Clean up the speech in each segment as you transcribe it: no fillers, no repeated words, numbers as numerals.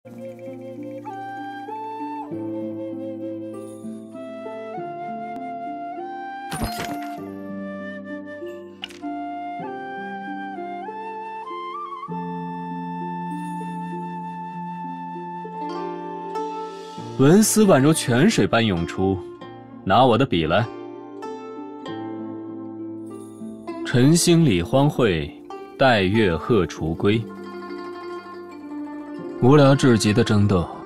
文思宛如泉水般涌出，拿我的笔来。晨兴理荒秽，待月荷锄归。无聊至极的争斗，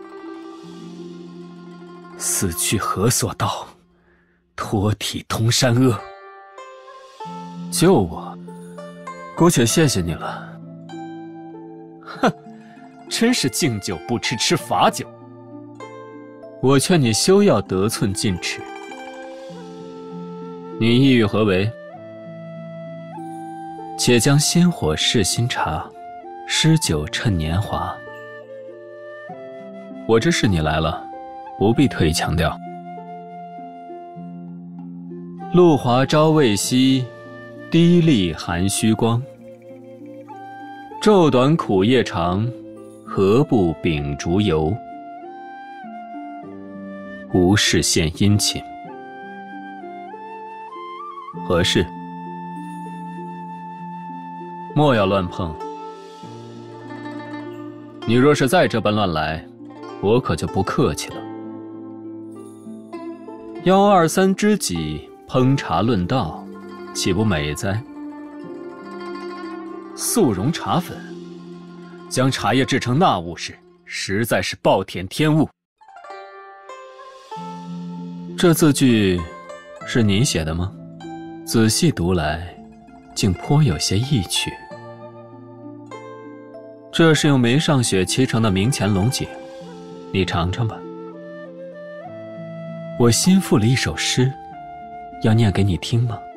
死去何所道？脱体通山阿。救我，姑且谢谢你了。哼，真是敬酒不吃吃罚酒。我劝你休要得寸进尺。你意欲何为？且将鲜火试新茶，诗酒趁年华。我知是你来了，不必特意强调。露华朝未夕，滴沥寒虚光。昼短苦夜长，何不秉烛游？无事献殷勤。何事？莫要乱碰。你若是再这般乱来，我可就不客气了。123知己，烹茶论道，岂不美哉？速溶茶粉，将茶叶制成那物事，实在是暴殄天物。这字句是你写的吗？仔细读来，竟颇有些意趣。这是用梅上雪漆成的明乾龙井，你尝尝吧。我新赋了一首诗，要念给你听吗？